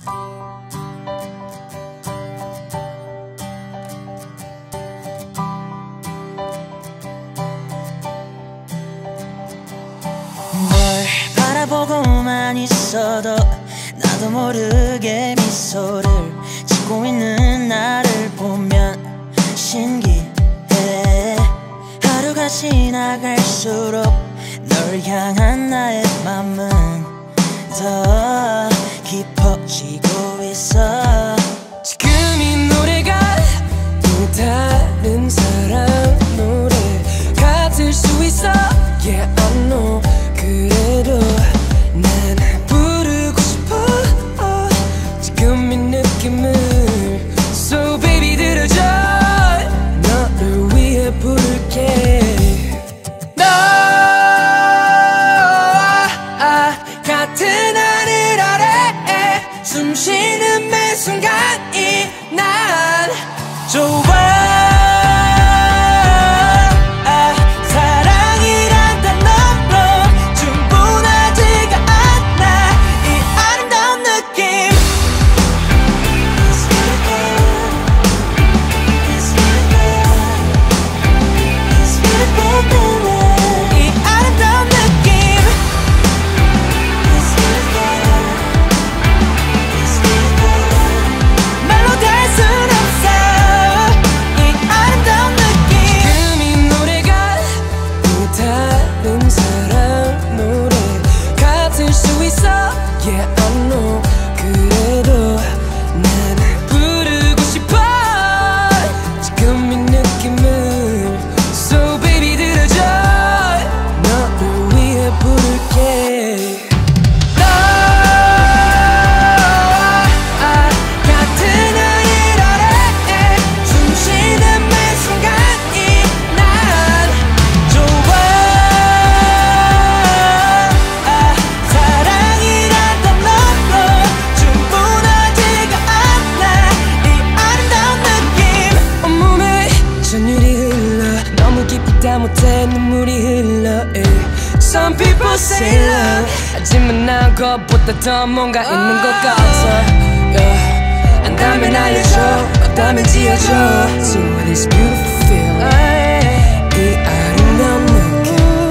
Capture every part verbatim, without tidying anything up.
바라보고만 있어도 나도 모르게 미소를 짓고 있는 나를 보면 신기해. 하루가 지나갈수록 널 향한 나의 맘은 더 깊어지고 있어. 지금 이 노래가 또 다른 사람 노래 같을 수 있어. Yeah, I know. 그래도 난 부르고 싶어. 어, 지금 이 느낌을. So baby 들어줘. 너를 위해 부를게. 너 같은 하늘 아래에 숨 쉬는 매 순간이 난 좋아. 못해 눈물이 흘러. Some people say love, 하지만 난 그것보다 더 뭔가 있는 것 같아. yeah. 안다면 알려줘, 없다면 지어줘. So this beautiful feeling, 이 아름다운 느낌.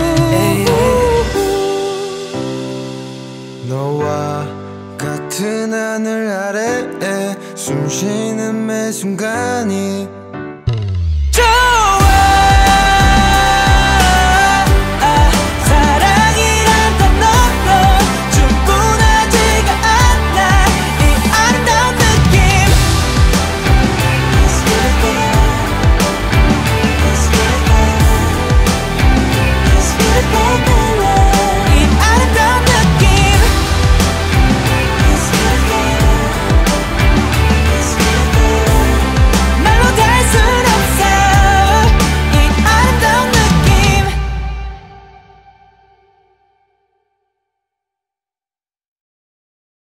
너와 같은 하늘 아래에 숨 쉬는 매 순간이